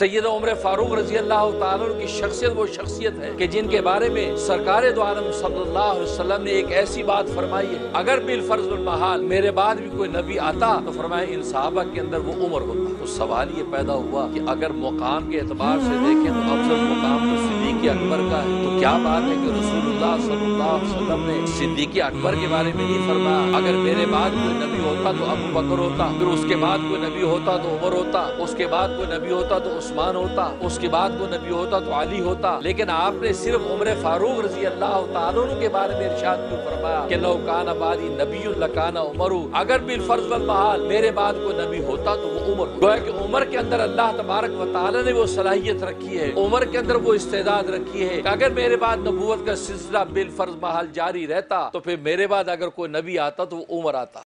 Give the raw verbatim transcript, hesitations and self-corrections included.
सैयद उमर फारूक रजी अल्लाह ताला अन्हु की शख्सियत वो शख्सियत है कि जिनके बारे में सरकार दो आलम सल्लल्लाहु अलैहि वसल्लम ने एक ऐसी बात फरमाई है, अगर बिल फर्ज वल महाल मेरे बाद भी कोई नबी आता तो फरमाया इन सहाबा के अंदर वो उमर होता। तो सवाल ये पैदा हुआ कि अगर मुकाम के एतबार से देखें तो अफजल मुकाम तो सिद्दीक़ अकबर का है, तो क्या बात है कि रसूलुल्लाह सल्लल्लाहु अलैहि वसल्लम ने सिद्दीक़ अकबर के बारे में नहीं फरमाया अगर मेरे बाद कोई नबी होता तो अबू बकर होता, फिर उसके बाद कोई नबी होता तो उमर होता, उसके बाद कोई नबी होता तो उस्मान होता, उसके बाद कोई नबी होता तो अली होता। लेकिन आपने सिर्फ उमर फारूक रजी अल्लाह ताला अन्हु के बारे में इरशाद क्यों फरमाया कि लौ कान बादी नबीयुन लकाना उमरु, अगर बिल फर्ज वल महाल मेरे बाद कोई नबी होता तो वो उमर। गोया कि उमर के अंदर अल्लाह तबारक व तआला ने वो सलाहियत रखी है, उमर के अंदर वो इस्तेदाद रखी है कि अगर मेरे बाद नबूवत का सिलसिला बिल फर्ज महाल जारी रहता तो फिर मेरे बाद अगर कोई नबी आता तो वो उमर आता।